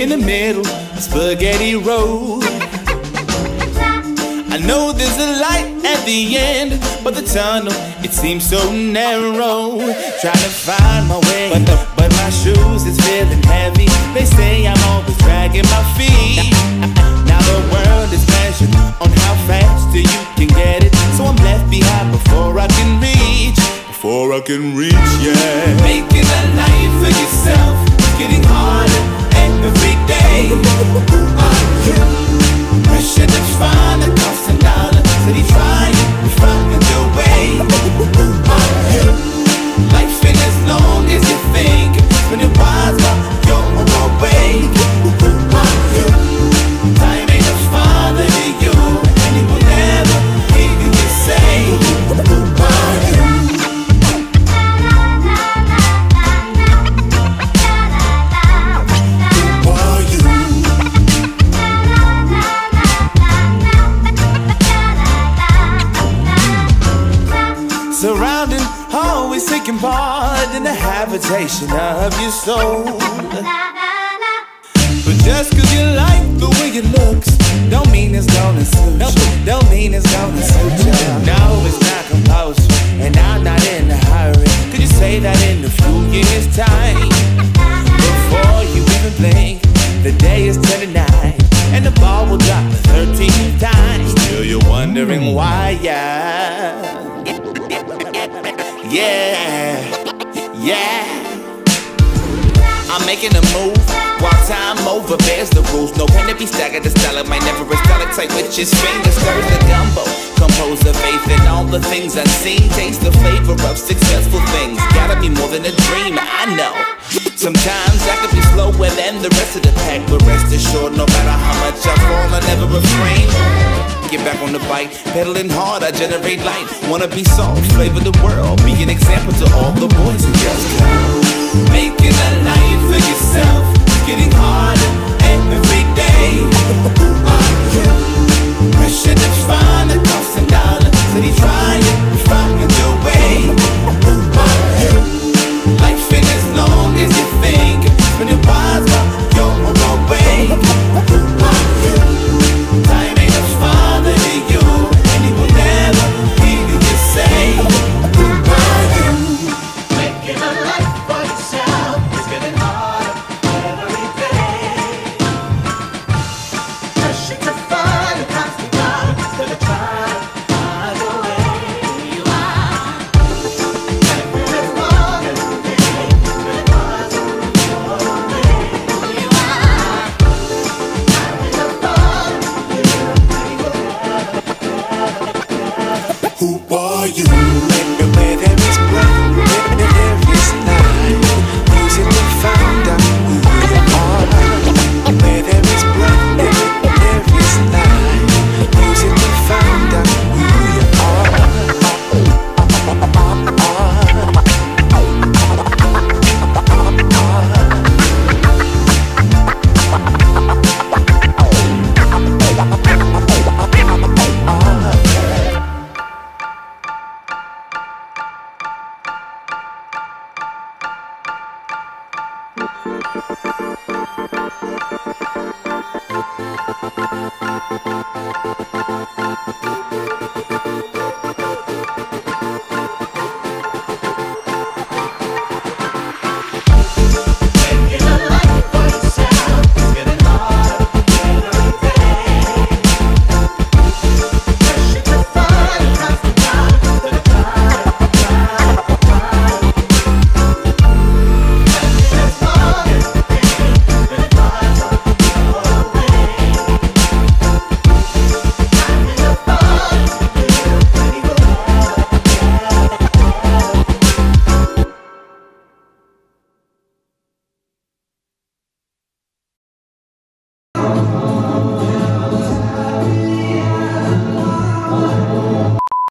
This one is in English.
in the middle of Spaghetti Road. I know there's a light at the end, but the tunnel, it seems so narrow. Trying to find my way, but my shoes is feeling heavy. They say I'm always dragging my feet. Now the world is measured on how fast you can get it, so I'm left behind before I can reach. Before I can reach, yeah. Making a life for yourself is getting harder every day. Pressure to find a constant dollar, steady trying to find your way. Life ain't as long as you think, when it wise up your way. Time ain't a father to you, and he will never hear you say. Surrounding, always taking part in the habitation of your soul. But just cause you like the way it looks, don't mean it's gonna suit you. Don't mean it's gonna suit you. No, it's not compulsory, and I'm not in a hurry. Could you say that in a few years' time? Before you even blink, the day is 29, and the ball will drop 13 times. Still you're wondering why, yeah. I'm making a move while time over bears the rules. No pen to be staggered, the style of my never a stalactite with his fingers. Stirs the gumbo, compose the faith in all the things unseen. Taste the flavor of successful things. Gotta be more than a dream, I know. Sometimes I could be slower than the rest of the pack, but rest assured, no matter how much I fall, I never refrain. Get back on the bike, pedaling hard, I generate light. Wanna be soft, flavor the world, be an example to all the boys and girls. Making a life for yourself is getting harder every day. Pressure to find a constant dollar, steady trying to find your way. Life ain't as long as you think, when it wise up your way. Time ain't a father to you, and he will never hear you say. Making a life for yourself is getting harder every day. Pressure to find a constant dollar, instead of trying to find a way. Who you are. Life ain't as long as you think, when it was your way. Who you are. Time ain't a father to you, and he will never. Who are you?